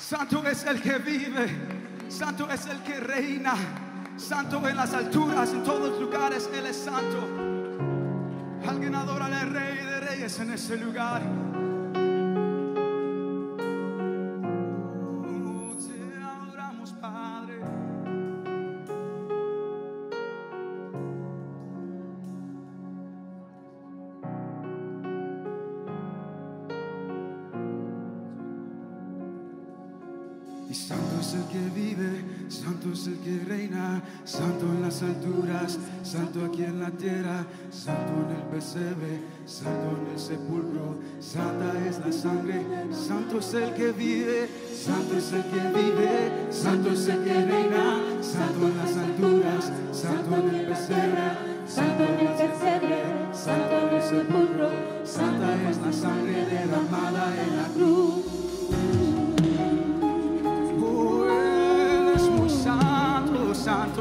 Santo es el que vive, santo es el que reina, santo en las alturas, en todos los lugares, Él es santo. Alguien adora al Rey de Reyes en ese lugar. Te adoramos, Padre. Y santo es el que vive, santo es el que reina, santo en las alturas, santo aquí en la tierra, santo en el pesebre, santo en el sepulcro, santa es la sangre. Santo es el que vive, santo es el que vive, santo es el que reina, santo en las alturas, santo en el pesebre, santo en el pesebre, santo en el sepulcro, santa es la sangre derramada en la cruz. Santo,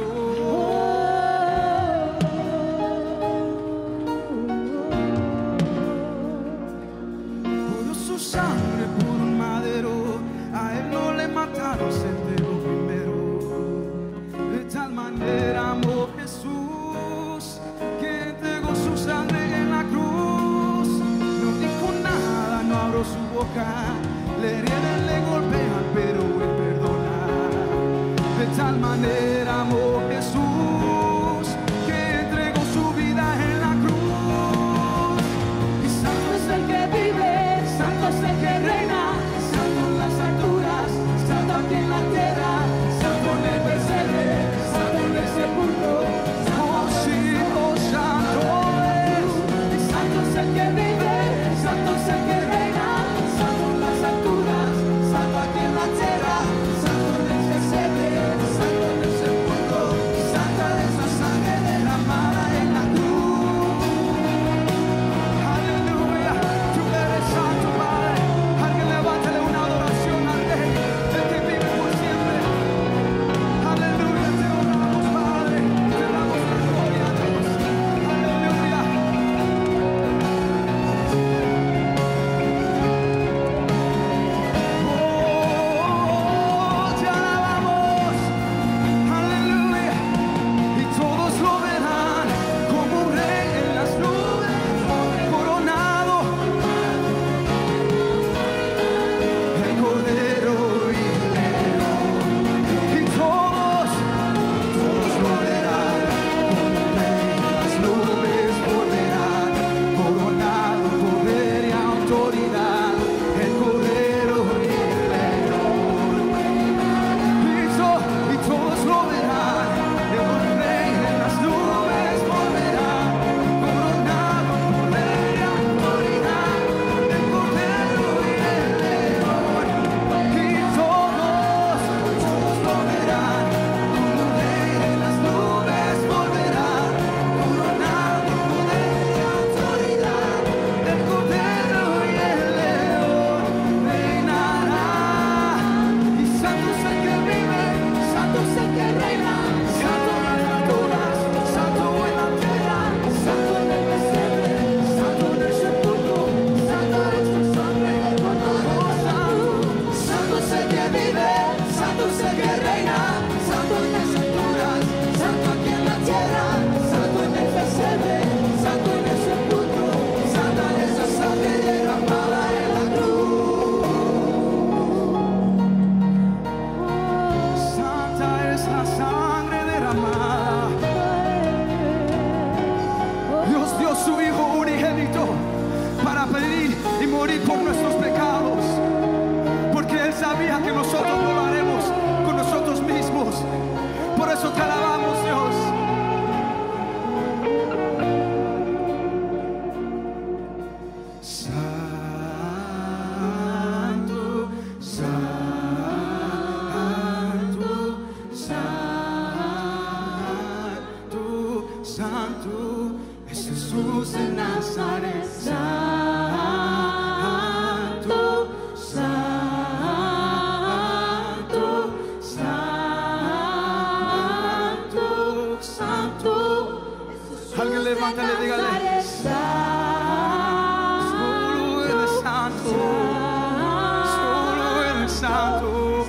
por su sangre, por un madero, a él no le mataron, se entregó primero. De tal manera amó Jesús, que entregó su sangre en la cruz. No dijo nada, no abrió su boca, le hieren, le golpean, pero él perdona. De tal manera amó Jesús, que entregó su vida en la cruz. Y santo es el que vive, santo es el que reina, santo en las alturas, santo aquí en la tierra, santo en el pesebre, santo en el sepulcro. Oh sí, oh santo es. Y santo es el que vive, santo es el que reina, santo en las alturas, santo aquí en la tierra, santo en el pesebre. Alguien levántale, dígale. Solo eres santo. Solo eres santo.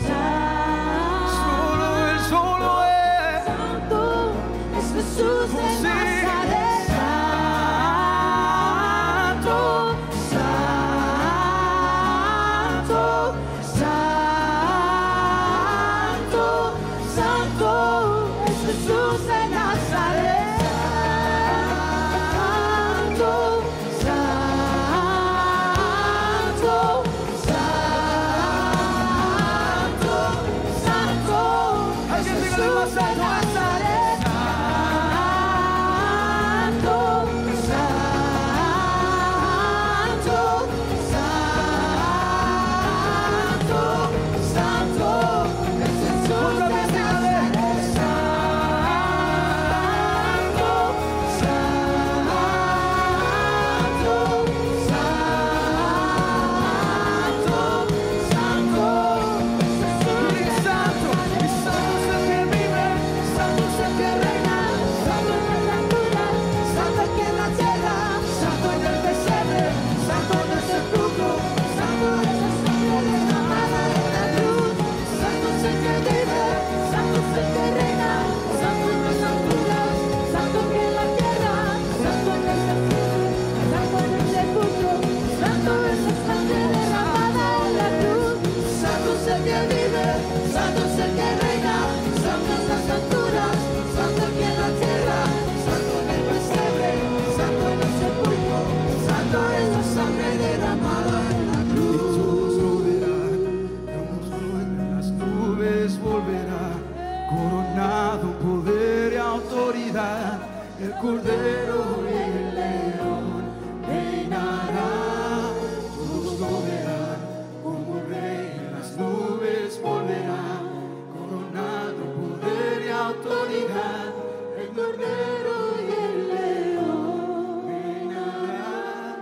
autoridad. El Cordero y el León reinará. Todos lo verán como Rey en las nubes volverá, coronado poder y autoridad. El Cordero y el León reinará.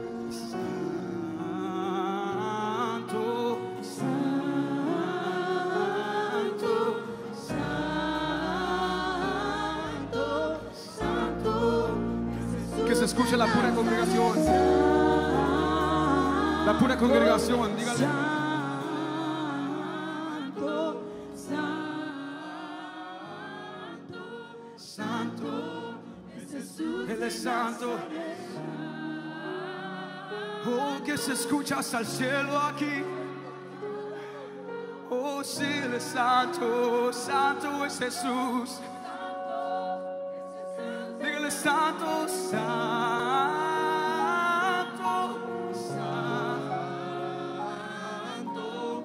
Santo, santo, santo. Que se escuche la pura congregación. La pura congregación, dígale. Santo, Él es santo. Oh, que se escucha hasta el cielo aquí. Oh, sí, Él es santo, santo es Jesús. Dígale santo, santo, santo,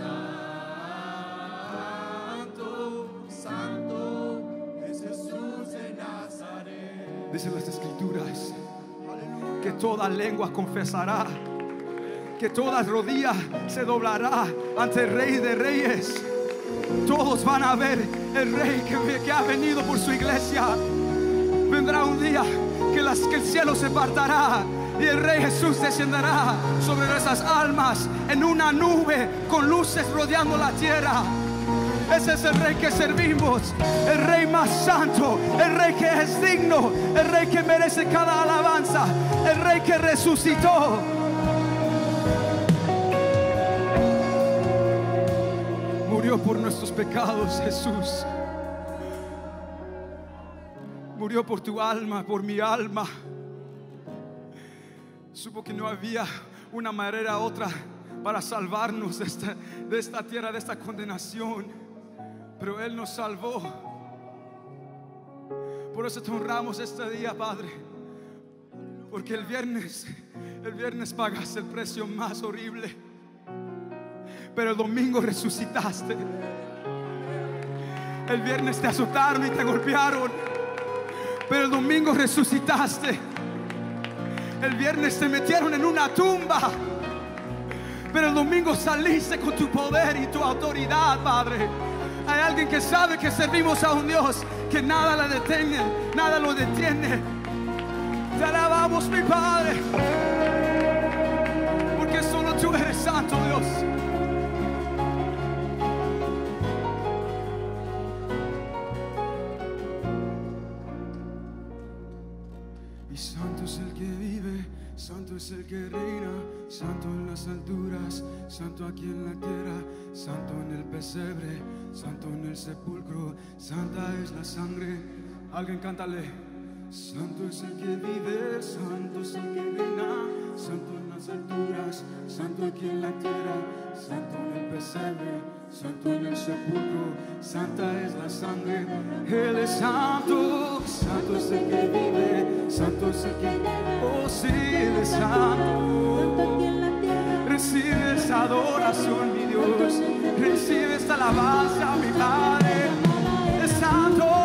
santo, santo es Jesús de Nazaret. Dicen las Escrituras que toda lengua confesará, que toda rodilla se doblará ante el Rey de Reyes. Todos van a ver el Rey que ha venido por su iglesia. Vendrá un día que el cielo se partará y el Rey Jesús descenderá sobre esas almas en una nube con luces rodeando la tierra. Ese es el Rey que servimos, el Rey más santo, el Rey que es digno, el Rey que merece cada alabanza, el Rey que resucitó. Murió por nuestros pecados, Jesús. Murió por tu alma, por mi alma. Supo que no había una manera otra para salvarnos de esta tierra, de esta condenación. Pero Él nos salvó. Por eso te honramos este día, Padre. Porque el viernes pagaste el precio más horrible. Pero el domingo resucitaste. El viernes te azotaron y te golpearon, pero el domingo resucitaste. El viernes te metieron en una tumba, pero el domingo saliste con tu poder y tu autoridad, Padre. Hay alguien que sabe que servimos a un Dios que nada la detiene, nada lo detiene. Te alabamos, mi Padre, porque solo tú eres santo, Dios. Y santo es el que vive, santo es el que reina, santo en las alturas, santo aquí en la tierra, santo en el pesebre, santo en el sepulcro, santa es la sangre. Alguien cántale. Santo es el que vive, santo es el que reina, santo en las alturas, santo aquí en la tierra, santo en el pesebre, santo en el sepulcro, santa es la sangre. Él es santo, santo es el que vive, santo es el que, oh sí, Él es santo. Recibe esta adoración, mi Dios, recibe esta alabanza, mi Padre. Es santo.